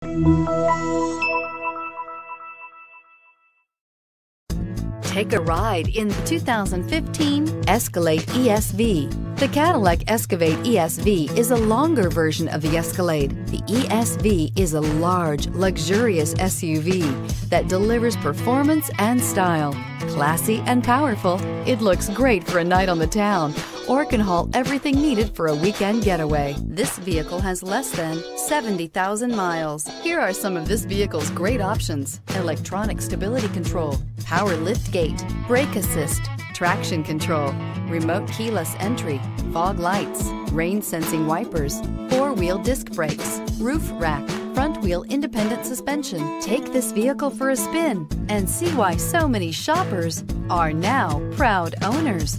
Take a ride in the 2015 Escalade ESV. The Cadillac Escalade ESV is a longer version of the Escalade. The ESV is a large, luxurious SUV that delivers performance and style. Classy and powerful, it looks great for a night on the town or can haul everything needed for a weekend getaway. This vehicle has less than 70,000 miles. Here are some of this vehicle's great options: electronic stability control, power lift gate, brake assist, traction control, remote keyless entry, fog lights, rain sensing wipers, four-wheel disc brakes, roof rack, front wheel independent suspension. Take this vehicle for a spin and see why so many shoppers are now proud owners.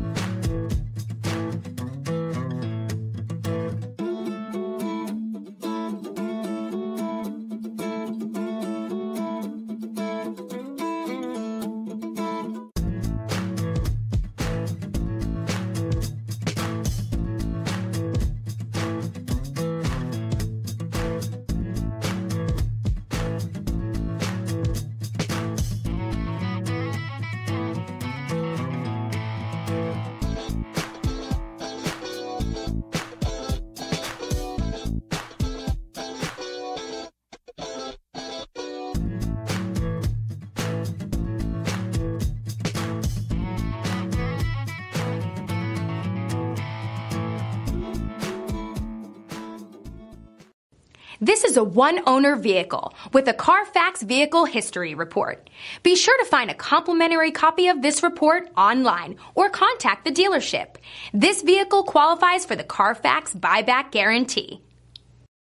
This is a one-owner vehicle with a Carfax Vehicle History Report. Be sure to find a complimentary copy of this report online or contact the dealership. This vehicle qualifies for the Carfax Buyback Guarantee.